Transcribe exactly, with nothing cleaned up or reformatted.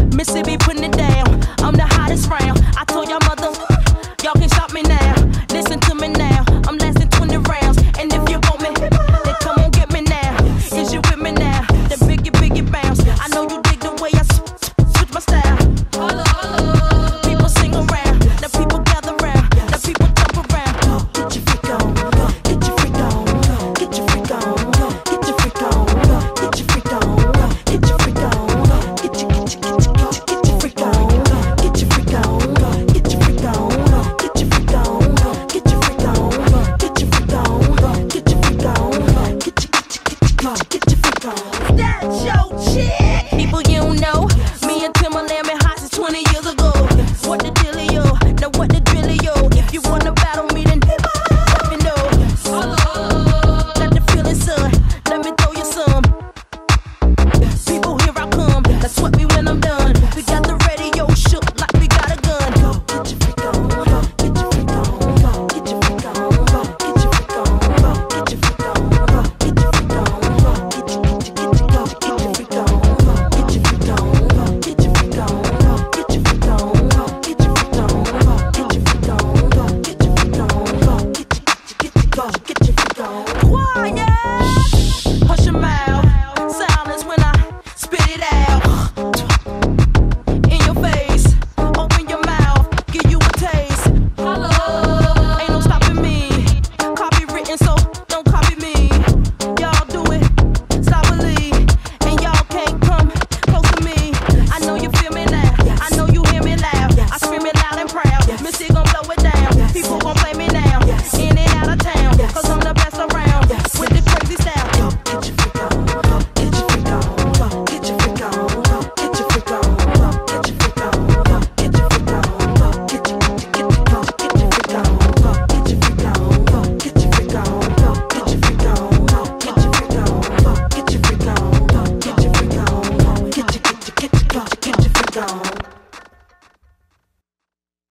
Mississippi putting it down. I'm the hottest round. I told y'all mother, y'all can stop me now. Listen to me now. I'm lasting twenty rounds. And if you want me, then come on get me now. Is you with me now? The biggie, biggie bounce. I know you dig the way I switch my style. Holla, holla. People sing around. The people gather round. The people jump around. Get your freak on. Get your freak on. Get your freak on. Get your freak on. Get your freak on. Get your freak on. Get your, get your, get your, get your freak on. Get your freak on. Get your freak on. Get your freak on. Get your freak on. Get your freak on. Get your freak on. Get your, get your, get your, get your freak on. That's your chick. People you don't know. Me and Timberland been hot since twenty years ago. What the dealio? Now what the drillio? If you wanna battle me, then let me know. Let the feeling, son. Let me throw you some. People, here I come. That's what we when I'm done.